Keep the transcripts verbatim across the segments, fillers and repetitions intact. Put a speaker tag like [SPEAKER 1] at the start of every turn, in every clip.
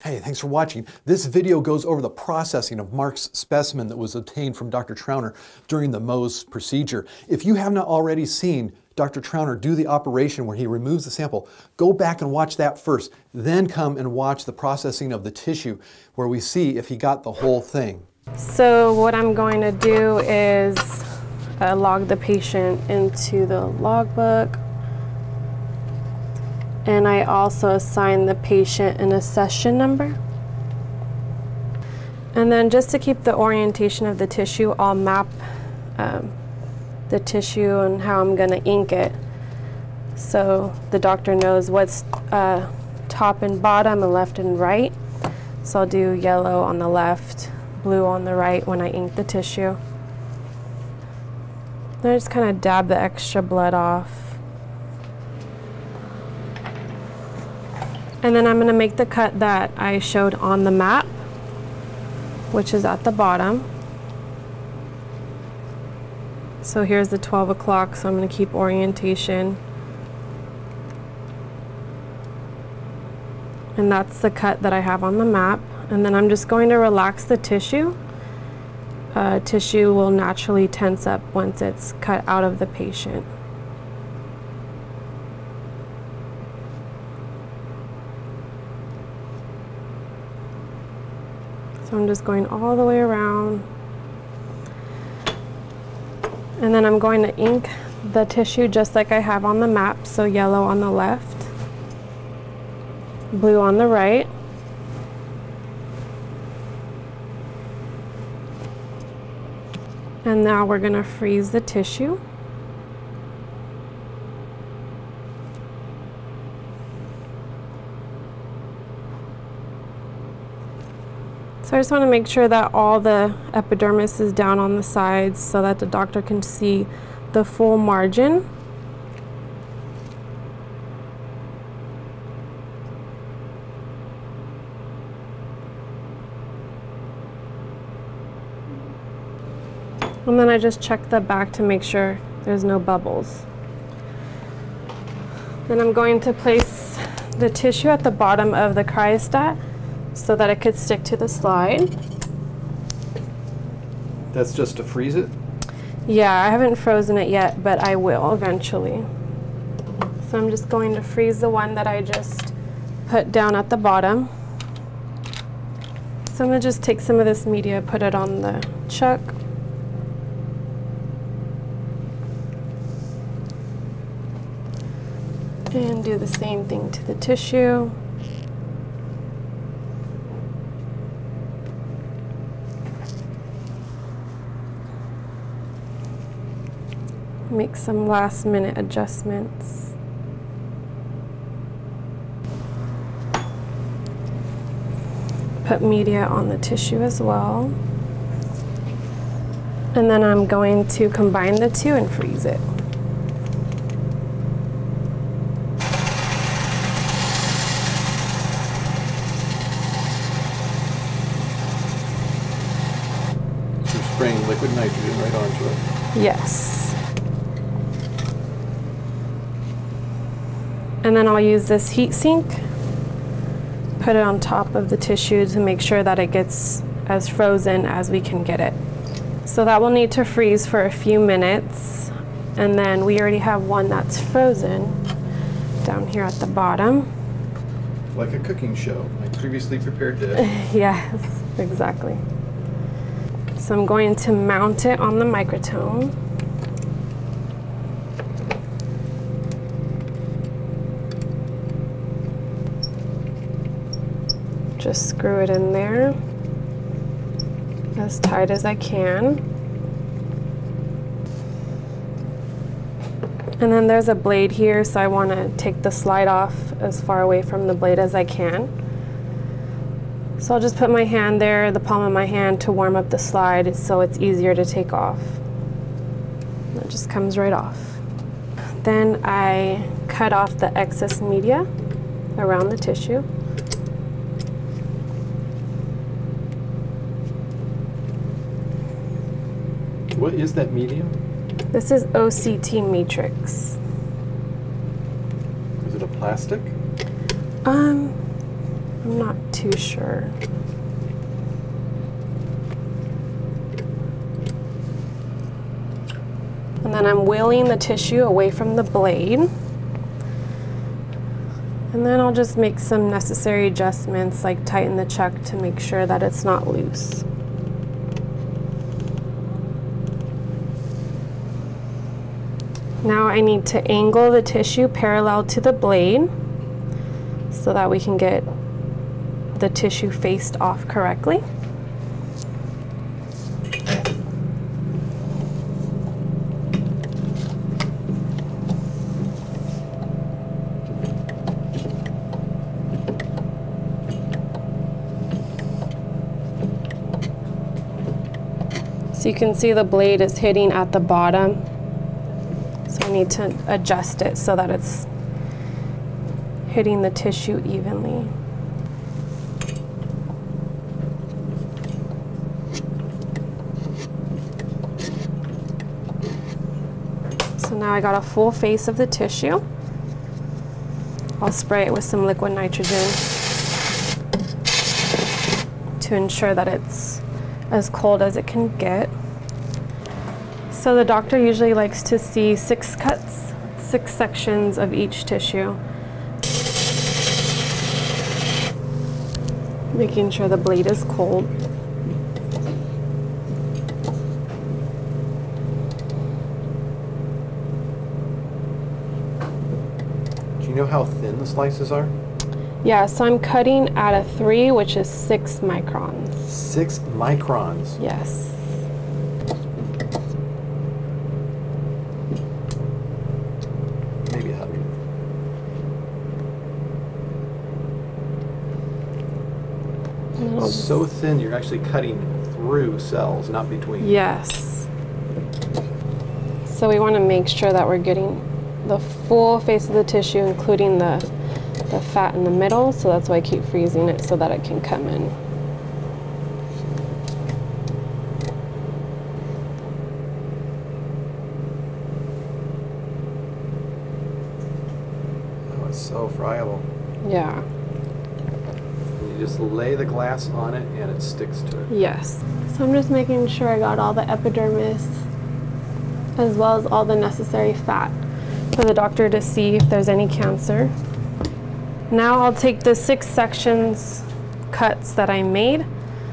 [SPEAKER 1] Hey, thanks for watching. This video goes over the processing of Mark's specimen that was obtained from Doctor Trauner during the Mohs procedure. If you have not already seen Doctor Trauner do the operation where he removes the sample, go back and watch that first. Then come and watch the processing of the tissue where we see if he got the whole thing.
[SPEAKER 2] So what I'm going to do is uh, log the patient into the logbook. And I also assign the patient an accession number. And then just to keep the orientation of the tissue, I'll map um, the tissue and how I'm gonna ink it. So the doctor knows what's uh, top and bottom and left and right. So I'll do yellow on the left, blue on the right when I ink the tissue. Then I just kind of dab the extra blood off. And then I'm going to make the cut that I showed on the map, which is at the bottom. So here's the twelve o'clock, so I'm going to keep orientation. And that's the cut that I have on the map. And then I'm just going to relax the tissue. Uh, tissue will naturally tense up once it's cut out of the patient. So I'm just going all the way around. And then I'm going to ink the tissue just like I have on the map, so yellow on the left, blue on the right. And now we're going to freeze the tissue. So I just want to make sure that all the epidermis is down on the sides so that the doctor can see the full margin. And then I just check the back to make sure there's no bubbles. Then I'm going to place the tissue at the bottom of the cryostat so that it could stick to the slide.
[SPEAKER 1] That's just to freeze it?
[SPEAKER 2] Yeah, I haven't frozen it yet, but I will eventually. So I'm just going to freeze the one that I just put down at the bottom. So I'm going to just take some of this media, put it on the chuck. And do the same thing to the tissue. Make some last minute adjustments. Put media on the tissue as well. And then I'm going to combine the two and freeze it.
[SPEAKER 1] So you're spraying liquid nitrogen right onto it?
[SPEAKER 2] Yes. And then I'll use this heat sink, put it on top of the tissue to make sure that it gets as frozen as we can get it. So that will need to freeze for a few minutes. And then we already have one that's frozen down here at the bottom.
[SPEAKER 1] Like a cooking show, like previously prepared dish.
[SPEAKER 2] Yes, exactly. So I'm going to mount it on the microtome. Just screw it in there as tight as I can. And then there's a blade here, so I want to take the slide off as far away from the blade as I can. So I'll just put my hand there, the palm of my hand, to warm up the slide so it's easier to take off. It just comes right off. Then I cut off the excess media around the tissue.
[SPEAKER 1] What is that medium?
[SPEAKER 2] This is O C T matrix.
[SPEAKER 1] Is it a plastic?
[SPEAKER 2] Um, I'm not too too sure. And then I'm wheeling the tissue away from the blade. And then I'll just make some necessary adjustments, like tighten the chuck to make sure that it's not loose. Now I need to angle the tissue parallel to the blade so that we can get the tissue faced off correctly. So you can see the blade is hitting at the bottom. So I need to adjust it so that it's hitting the tissue evenly. So now I got a full face of the tissue. I'll spray it with some liquid nitrogen to ensure that it's as cold as it can get. So the doctor usually likes to see six cuts, six sections of each tissue, making sure the blade is cold.
[SPEAKER 1] Do you know how thin the slices are?
[SPEAKER 2] Yeah, so I'm cutting at a three, which is six microns.
[SPEAKER 1] Six microns?
[SPEAKER 2] Yes.
[SPEAKER 1] Maybe a hundred. So thin, you're actually cutting through cells, not between.
[SPEAKER 2] Yes. So we want to make sure that we're getting the full face of the tissue, including the, the fat in the middle, so that's why I keep freezing it so that it can come in.
[SPEAKER 1] Oh, it's so friable.
[SPEAKER 2] Yeah.
[SPEAKER 1] You just lay the glass on it and it sticks to it.
[SPEAKER 2] Yes. So I'm just making sure I got all the epidermis as well as all the necessary fat for the doctor to see if there's any cancer. Now I'll take the six sections cuts that I made.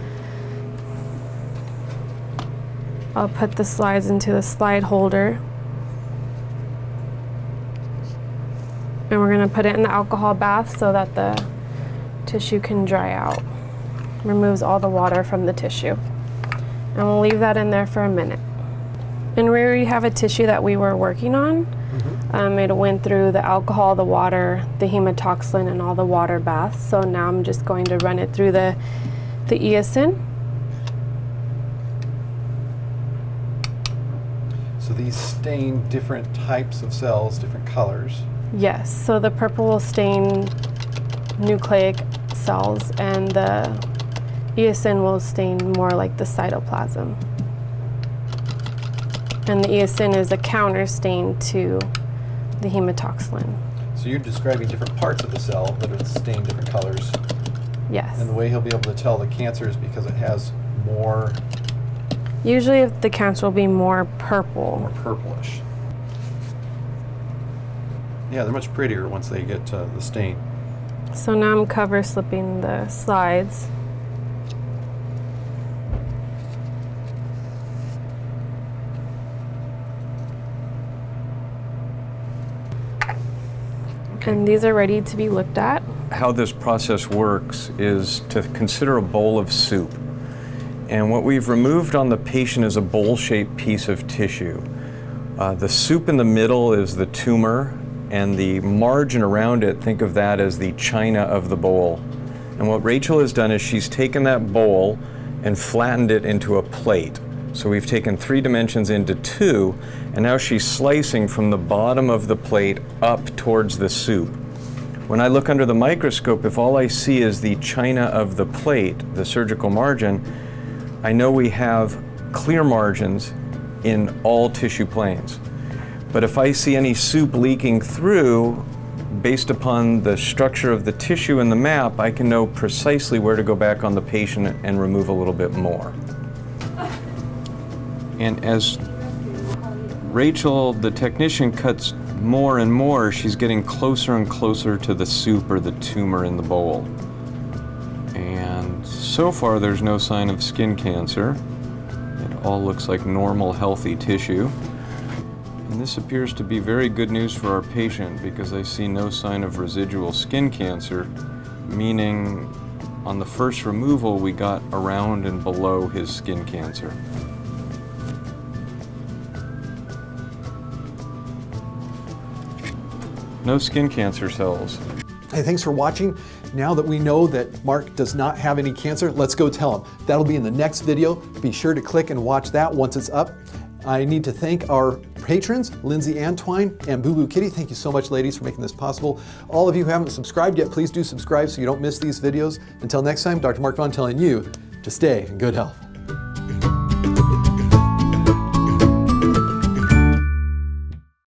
[SPEAKER 2] I'll put the slides into the slide holder. And we're going to put it in the alcohol bath so that the tissue can dry out. Removes all the water from the tissue. And we'll leave that in there for a minute. And we already have a tissue that we were working on. Mm-hmm. um, it went through the alcohol, the water, the hematoxylin, and all the water baths. So now I'm just going to run it through the, the eosin.
[SPEAKER 1] So these stain different types of cells, different colors.
[SPEAKER 2] Yes, so the purple will stain nucleic cells and the eosin will stain more like the cytoplasm. And the eosin is a counter stain to the hematoxylin.
[SPEAKER 1] So you're describing different parts of the cell that are stained different colors.
[SPEAKER 2] Yes.
[SPEAKER 1] And the way he'll be able to tell the cancer is because it has more...
[SPEAKER 2] Usually the cancer will be more purple.
[SPEAKER 1] More purplish. Yeah, they're much prettier once they get uh, the stain.
[SPEAKER 2] So now I'm cover slipping the slides. Okay. And these are ready to be looked at.
[SPEAKER 3] How this process works is to consider a bowl of soup. And what we've removed on the patient is a bowl-shaped piece of tissue. Uh, the soup in the middle is the tumor, and the margin around it, think of that as the china of the bowl. And what Rachel has done is she's taken that bowl and flattened it into a plate. So we've taken three dimensions into two, and now she's slicing from the bottom of the plate up towards the soup. When I look under the microscope, if all I see is the china of the plate, the surgical margin, I know we have clear margins in all tissue planes. But if I see any soup leaking through, based upon the structure of the tissue in the map, I can know precisely where to go back on the patient and remove a little bit more. And as Rachel, the technician, cuts more and more, she's getting closer and closer to the soup or the tumor in the bowl. And so far there's no sign of skin cancer. It all looks like normal, healthy tissue. And this appears to be very good news for our patient because I see no sign of residual skin cancer, meaning on the first removal we got around and below his skin cancer. No skin cancer cells.
[SPEAKER 1] Hey, thanks for watching. Now that we know that Mark does not have any cancer, let's go tell him. That'll be in the next video. Be sure to click and watch that once it's up. I need to thank our patrons, Lindsay Vaughan and BooBoo Kitty. Thank you so much, ladies, for making this possible. All of you who haven't subscribed yet, please do subscribe so you don't miss these videos. Until next time, Doctor Mark Vaughan telling you to stay in good health.